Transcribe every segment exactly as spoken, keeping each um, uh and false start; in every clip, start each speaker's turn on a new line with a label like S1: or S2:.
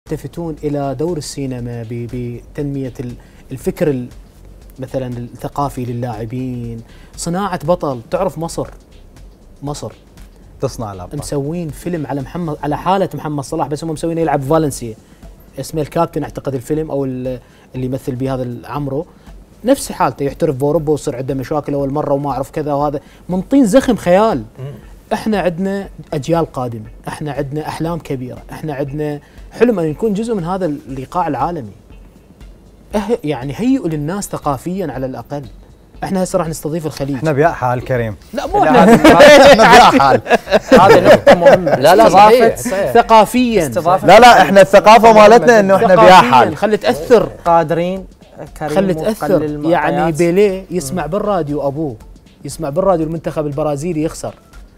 S1: يلتفتون الى دور السينما بتنميه الفكر مثلا الثقافي للاعبين، صناعه بطل. تعرف مصر مصر
S2: تصنع الابطال،
S1: مسوين فيلم على محمد، على حاله محمد صلاح، بس هم مسوينه يلعب فالنسيا، اسمه الكابتن اعتقد الفيلم، او اللي يمثل به هذا عمرو، نفس حالته يحترف باوروبا ويصير عنده مشاكل اول مره وما اعرف كذا، وهذا من طين زخم خيال. احنا عندنا اجيال قادمه، احنا عندنا احلام كبيره، احنا عندنا حلم ان نكون جزء من هذا اللقاء العالمي. أه يعني هيئوا للناس ثقافيا على الاقل. احنا هسه راح نستضيف الخليج.
S2: احنا بياء حال كريم.
S1: لا مو احنا
S2: احنا بياء حال.
S3: هذه نقطة مهمة.
S4: لا لا صحيح
S1: ثقافيا.
S2: لا لا احنا الثقافة مالتنا انه احنا بياء حال.
S1: خلي تاثر.
S3: قادرين كريم.
S1: خلي تاثر. يعني بيليه يسمع بالراديو ابوه، يسمع بالراديو المنتخب البرازيلي يخسر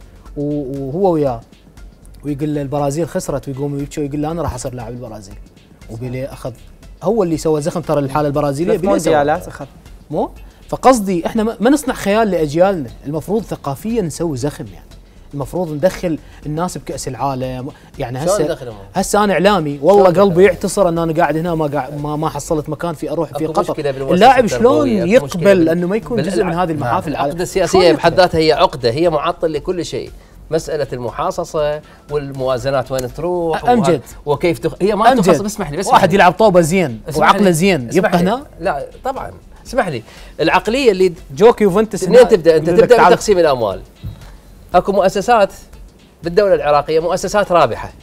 S1: وهو وياه، ويقول له البرازيل خسرت، ويقوم يبكي ويقول له انا راح اصير لاعب البرازيل. وبيليه اخذ، هو اللي سوى زخم ترى الحاله البرازيليه.
S3: مونديالات اخذ.
S1: مو فقصدي احنا ما نصنع خيال لاجيالنا، المفروض ثقافيا نسوي زخم. يعني المفروض ندخل الناس بكاس العالم. يعني هسه هسه انا اعلامي والله قلبي يعتصر ان انا قاعد هنا ما قاعد ما, ما حصلت مكان في اروح في قطر. اللاعب شلون يقبل انه ما يكون جزء من هذه المحافل العالميه؟
S4: العقده السياسيه بحد ذاتها هي عقده، هي معطل لكل شيء. مسألة المحاصصة والموازنات وين تروح
S1: أمجد
S4: وكيف تخ... هي ما تخصص. اسمح لي بس
S1: واحد يلعب طوبة زين وعقله زين يبقى هنا؟
S4: لا طبعا اسمح لي. العقلية اللي
S1: جوك يوفنتوس
S4: منين تبدأ؟ أنت تبدأ بتقسيم الأموال. أكو مؤسسات بالدولة العراقية، مؤسسات رابحة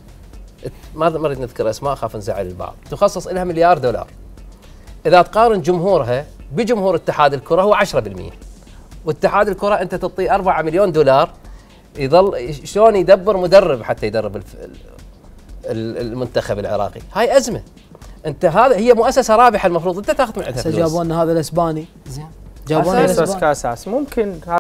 S4: ما ما اريد نذكر أسماء خاف نزعل البعض، تخصص لها مليار دولار. إذا تقارن جمهورها بجمهور اتحاد الكرة هو عشرة بالمئة، واتحاد الكرة أنت تعطيه أربعة مليون دولار، يظل شلون يدبر مدرب حتى يدرب المنتخب العراقي؟ هاي أزمة. انت هذا هي مؤسسة رابحة، المفروض انت تاخذ من عندها فلوس.
S1: جابوا لنا هذا الاسباني،
S3: زين جابوا لنا اساس كاساس ممكن